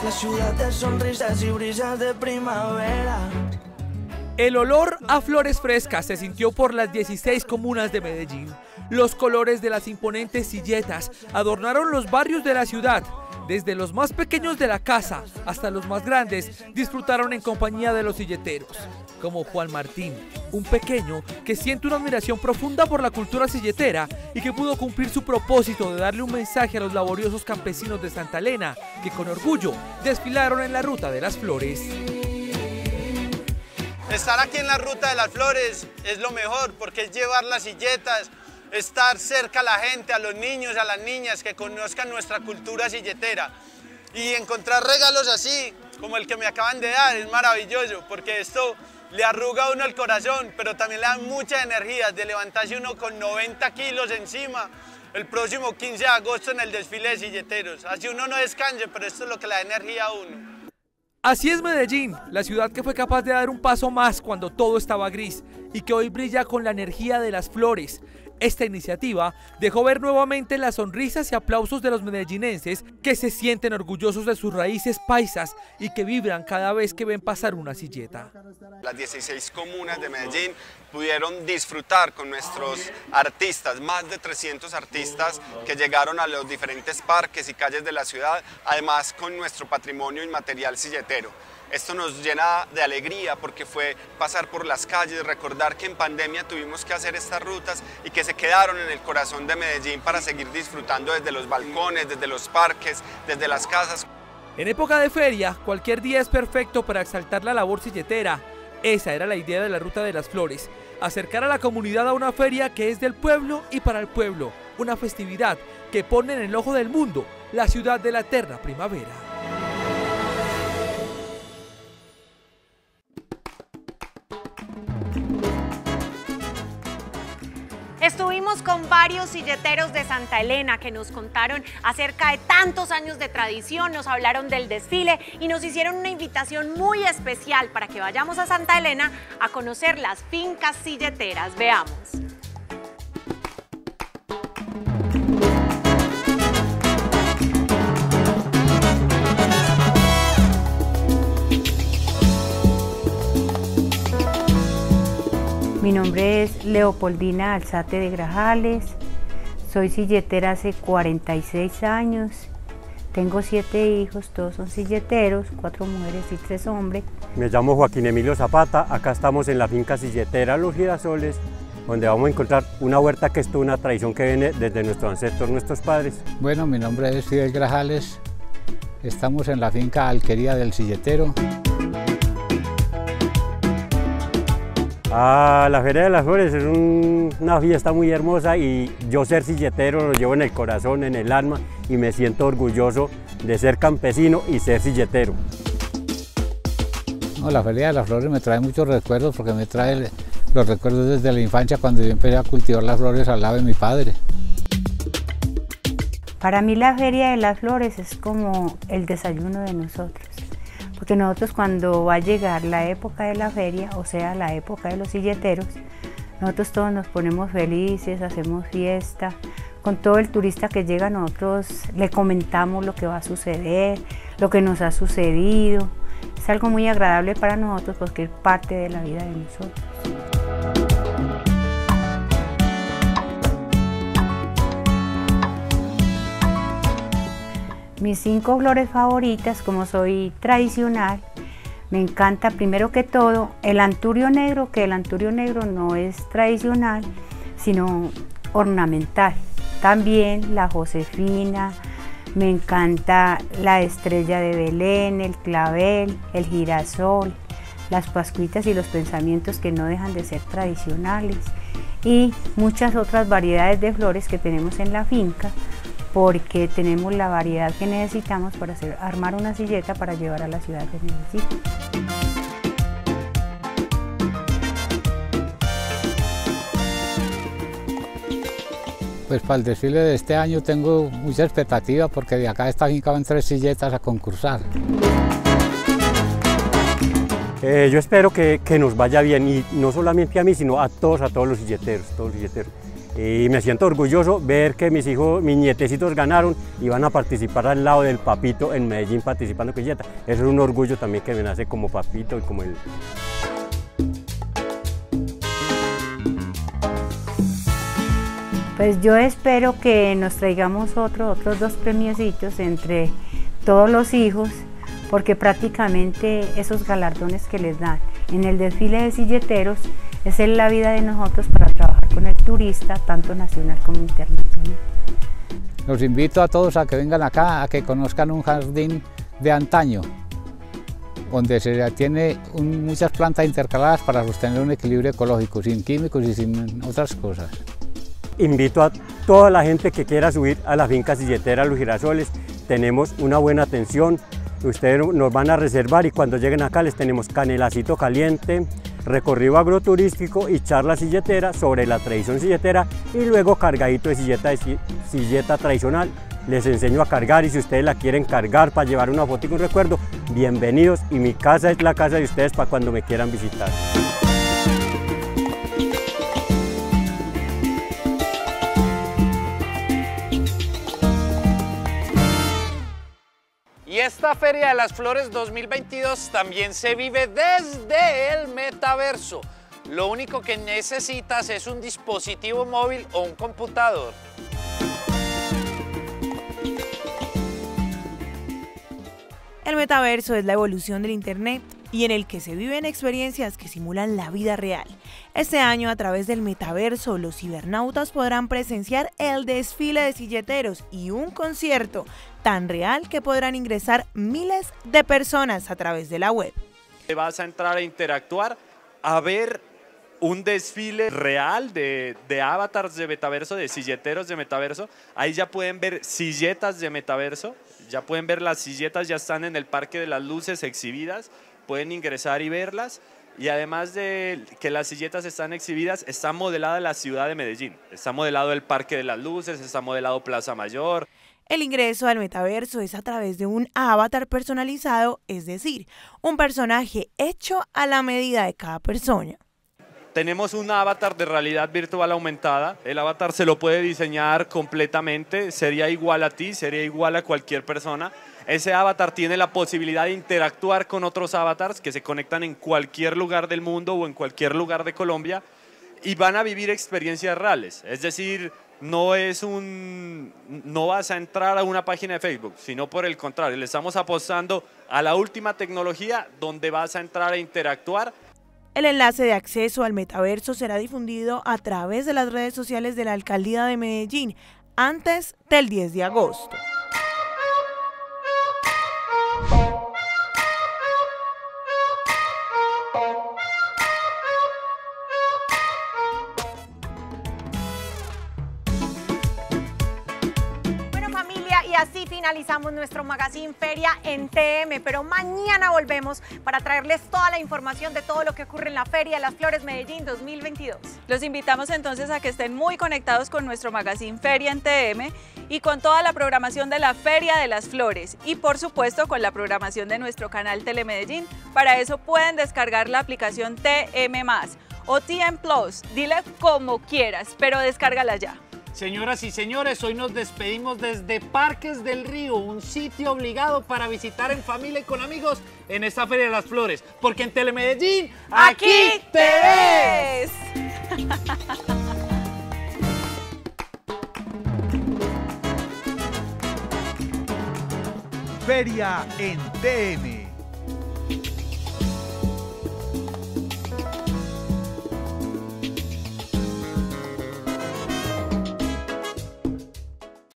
La ciudad de sonrisas y brisas de primavera. El olor a flores frescas se sintió por las 16 comunas de Medellín. Los colores de las imponentes silletas adornaron los barrios de la ciudad. Desde los más pequeños de la casa hasta los más grandes disfrutaron en compañía de los silleteros, como Juan Martín, un pequeño que siente una admiración profunda por la cultura silletera y que pudo cumplir su propósito de darle un mensaje a los laboriosos campesinos de Santa Elena, que con orgullo desfilaron en la Ruta de las Flores. Estar aquí en la Ruta de las Flores es lo mejor, porque es llevar las silletas, estar cerca a la gente, a los niños, a las niñas, que conozcan nuestra cultura silletera. Y encontrar regalos así, como el que me acaban de dar, es maravilloso, porque esto le arruga a uno el corazón, pero también le da mucha energía de levantarse uno con 90 kilos encima el próximo 15 de agosto en el desfile de silleteros. Así uno no descanse, pero esto es lo que le da energía a uno. Así es Medellín, la ciudad que fue capaz de dar un paso más cuando todo estaba gris y que hoy brilla con la energía de las flores. Esta iniciativa dejó ver nuevamente las sonrisas y aplausos de los medellinenses que se sienten orgullosos de sus raíces paisas y que vibran cada vez que ven pasar una silleta. Las 16 comunas de Medellín pudieron disfrutar con nuestros artistas, más de 300 artistas que llegaron a los diferentes parques y calles de la ciudad, además con nuestro patrimonio inmaterial silletero. Esto nos llena de alegría porque fue pasar por las calles, recordar que en pandemia tuvimos que hacer estas rutas y que se quedaron en el corazón de Medellín para seguir disfrutando desde los balcones, desde los parques, desde las casas. En época de feria, cualquier día es perfecto para exaltar la labor silletera. Esa era la idea de la Ruta de las Flores, acercar a la comunidad a una feria que es del pueblo y para el pueblo, una festividad que pone en el ojo del mundo la ciudad de la eterna primavera. Estuvimos con varios silleteros de Santa Elena que nos contaron acerca de tantos años de tradición, nos hablaron del desfile y nos hicieron una invitación muy especial para que vayamos a Santa Elena a conocer las fincas silleteras. Veamos. Mi nombre es Leopoldina Alzate de Grajales, soy silletera hace 46 años, tengo 7 hijos, todos son silleteros, 4 mujeres y 3 hombres. Me llamo Joaquín Emilio Zapata, acá estamos en la finca silletera Los Girasoles, donde vamos a encontrar una huerta que es toda una tradición que viene desde nuestros ancestros, nuestros padres. Bueno, mi nombre es Fidel Grajales, estamos en la finca Alquería del Silletero. La Feria de las Flores es una fiesta muy hermosa y yo ser silletero lo llevo en el corazón, en el alma y me siento orgulloso de ser campesino y ser silletero. No, la Feria de las Flores me trae muchos recuerdos porque me trae los recuerdos desde la infancia cuando yo empecé a cultivar las flores al lado de mi padre. Para mí la Feria de las Flores es como el desayuno de nosotros. Porque nosotros cuando va a llegar la época de la feria, o sea, la época de los silleteros, nosotros todos nos ponemos felices, hacemos fiesta. Con todo el turista que llega, nosotros le comentamos lo que va a suceder, lo que nos ha sucedido. Es algo muy agradable para nosotros porque es parte de la vida de nosotros. Mis 5 flores favoritas, como soy tradicional, me encanta primero que todo el anturio negro, que el anturio negro no es tradicional, sino ornamental. También la Josefina, me encanta la estrella de Belén, el clavel, el girasol, las pascuitas y los pensamientos que no dejan de ser tradicionales y muchas otras variedades de flores que tenemos en la finca, porque tenemos la variedad que necesitamos para armar una silleta para llevar a la ciudad de Medellín. Pues para el desfile de este año tengo mucha expectativa porque de acá de esta finca van 3 silletas a concursar. Yo espero que nos vaya bien y no solamente a mí, sino a todos los silleteros, Y me siento orgulloso ver que mis hijos, mis nietecitos ganaron y van a participar al lado del papito en Medellín participando con silleta. Eso es un orgullo también que me nace como papito y como él. Pues yo espero que nos traigamos otros 2 premiecitos entre todos los hijos, porque prácticamente esos galardones que les dan en el desfile de silleteros es la vida de nosotros para trabajar con el turista, tanto nacional como internacional. Los invito a todos a que vengan acá, a que conozcan un jardín de antaño, donde se tiene muchas plantas intercaladas para sostener un equilibrio ecológico, sin químicos y sin otras cosas. Invito a toda la gente que quiera subir a la finca silletera Los Girasoles. Tenemos una buena atención, ustedes nos van a reservar y cuando lleguen acá les tenemos canelacito caliente, recorrido agroturístico y charla silletera sobre la tradición silletera y luego cargadito de silleta tradicional. Les enseño a cargar y si ustedes la quieren cargar para llevar una foto y un recuerdo, bienvenidos y mi casa es la casa de ustedes para cuando me quieran visitar. Y esta Feria de las Flores 2022 también se vive desde el metaverso. Lo único que necesitas es un dispositivo móvil o un computador. El metaverso es la evolución del Internet y en el que se viven experiencias que simulan la vida real. Este año, a través del metaverso, los cibernautas podrán presenciar el desfile de silleteros y un concierto tan real que podrán ingresar miles de personas a través de la web. Vas a entrar a interactuar, a ver un desfile real de avatars de metaverso, de silleteros de metaverso. Ahí ya pueden ver silletas de metaverso, ya pueden ver las silletas, ya están en el Parque de las Luces exhibidas, pueden ingresar y verlas. Y además de que las silletas están exhibidas, está modelada la ciudad de Medellín, está modelado el Parque de las Luces, está modelado Plaza Mayor. El ingreso al metaverso es a través de un avatar personalizado, es decir, un personaje hecho a la medida de cada persona. Tenemos un avatar de realidad virtual aumentada, el avatar se lo puede diseñar completamente, sería igual a ti, sería igual a cualquier persona. Ese avatar tiene la posibilidad de interactuar con otros avatars que se conectan en cualquier lugar del mundo o en cualquier lugar de Colombia y van a vivir experiencias reales, es decir, no vas a entrar a una página de Facebook, sino por el contrario, le estamos apostando a la última tecnología donde vas a entrar a interactuar. El enlace de acceso al metaverso será difundido a través de las redes sociales de la Alcaldía de Medellín antes del 10 de agosto. Y así finalizamos nuestro Magazine Feria en TM, pero mañana volvemos para traerles toda la información de todo lo que ocurre en la Feria de las Flores Medellín 2022. Los invitamos entonces a que estén muy conectados con nuestro Magazine Feria en TM y con toda la programación de la Feria de las Flores y por supuesto con la programación de nuestro canal Telemedellín. Para eso pueden descargar la aplicación TM+ o TM Plus, dile como quieras, pero descárgala ya. Señoras y señores, hoy nos despedimos desde Parques del Río, un sitio obligado para visitar en familia y con amigos en esta Feria de las Flores, porque en Telemedellín, ¡aquí te ves! Feria en TM.